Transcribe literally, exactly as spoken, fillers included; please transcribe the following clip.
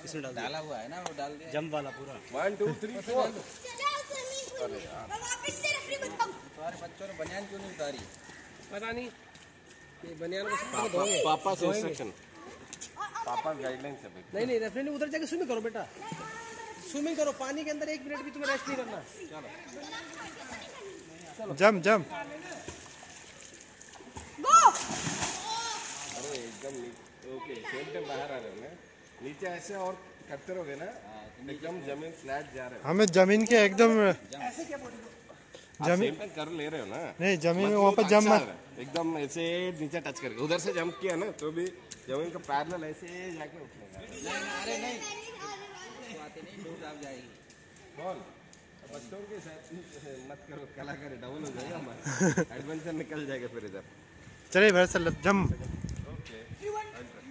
इसमें डाल डाला हुआ है ना, वो डाल दिया जंप वाला पूरा। One two three four. तुम्हारे बच्चों ने बनियान क्यों नहीं उतारी? पता नहीं ये बनियान को सब पापा पापा से इंस्ट्रक्शन, पापा गाइडलाइन से। नहीं नहीं रेफरी उधर जाके स्विमिंग करो बेटा, स्विमिंग करो पानी के अंदर, एक मिनट भी तुम्हें रेस्ट नहीं करना। चलो जंप जंप। अरे एकदम ओके, सेम टाइम बाहर आ रहे हो ना, नीचे ऐसे और करते रहोगे ना, एकदम जमीन फ्लैट जा रहे हो। हमें जमीन के एकदम जमीन पे कर ले रहे हो ना? नहीं, जमीन में वहाँ पर जंप मत, एकदम ऐसे नीचे टच करके, उधर से जंप किया ना तो भी जमीन का पैरेलल ऐसे जाके उठेगा। अरे नहीं, बातें नहीं, दूर आप जाएगी बॉल। बच्चों के साथ मत करो, कलाकारी डाउन हो जाएगा हमारा, एडवेंचर निकल जाएगा फिर इधर। चलिए भर से जंप। ओके